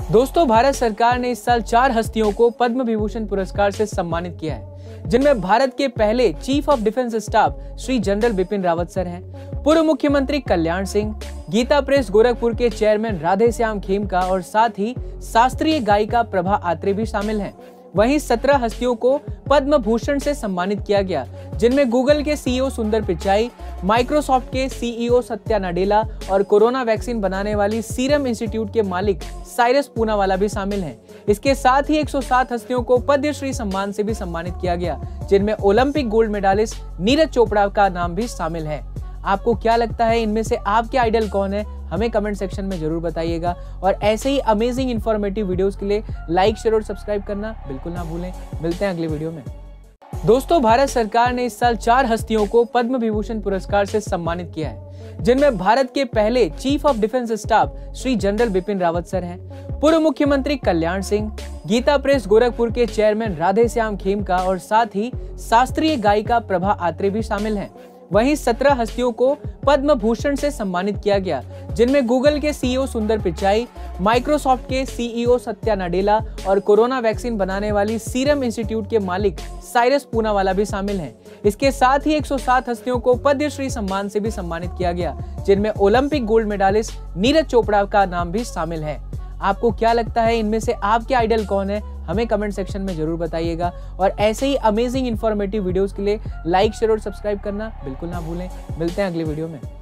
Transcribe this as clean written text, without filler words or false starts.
दोस्तों, भारत सरकार ने इस साल 4 हस्तियों को पद्म विभूषण पुरस्कार से सम्मानित किया है, जिनमें भारत के पहले chief of defence staff Shri general Bipin Rawat sir हैं, पूर्व मुख्यमंत्री कल्याण सिंह, गीता प्रेस गोरखपुर के चेयरमैन राधे श्याम खेमका और साथ ही शास्त्रीय गायिका प्रभा आत्रे भी शामिल हैं। वहीं 17 हस्तियों को पद्म भूषण से सम्मानित किया गया, जिनमें गूगल के सीईओ सुंदर पिचाई, माइक्रोसॉफ्ट के सीईओ सत्या नाडेला और कोरोना वैक्सीन बनाने वाली सीरम इंस्टीट्यूट के मालिक साइरस पूनावाला भी शामिल हैं। इसके साथ ही 107 हस्तियों को पद्मश्री सम्मान से भी सम्मानित किया गया, जिनमें Olympic gold medallist Neeraj Chopra का नाम भी शामिल है। आपको क्या लगता है, इनमें से आपके आइडल कौन है? हमें कमेंट सेक्शन में जरूर बताइएगा और ऐसे ही अमेजिंग इन्फॉर्मेटिव वीडियोस के लिए लाइक, शेयर और सब्सक्राइब करना बिल्कुल ना भूलें। मिलते हैं अगले वीडियो में। दोस्तों, भारत सरकार ने इस साल 4 हस्तियों को पद्म विभूषण पुरस्कार से सम्मानित किया है, जिनमें भारत के पहले chief of defence staff Shri general Bipin Rawat sir हैं, पूर्व मुख्यमंत्री कल्याण सिंह, गीता प्रेस गोरखपुर के चेयरमैन राधे श्याम खेमका और साथ ही शास्त्रीय गायिका प्रभा आत्रे भी शामिल हैं। वहीं 17 हस्तियों को पद्म भूषण से सम्मानित किया गया, जिनमें गूगल के सीईओ सुंदर पिचाई, माइक्रोसॉफ्ट के सीईओ सत्या नाडेला और कोरोना वैक्सीन बनाने वाली सीरम इंस्टीट्यूट के मालिक साइरस पूनावाला भी शामिल हैं। इसके साथ ही 107 हस्तियों को पद्मश्री सम्मान से भी सम्मानित किया गया, जिनमें Olympic gold medallist Neeraj Chopra का नाम भी शामिल है। आपको क्या लगता है, इनमें से आपके आइडल कौन है? हमें कमेंट सेक्शन में जरूर बताइएगा और ऐसे ही अमेजिंग इन्फॉर्मेटिव वीडियोस के लिए लाइक, शेयर और सब्सक्राइब करना बिल्कुल ना भूलें। मिलते हैं अगले वीडियो में।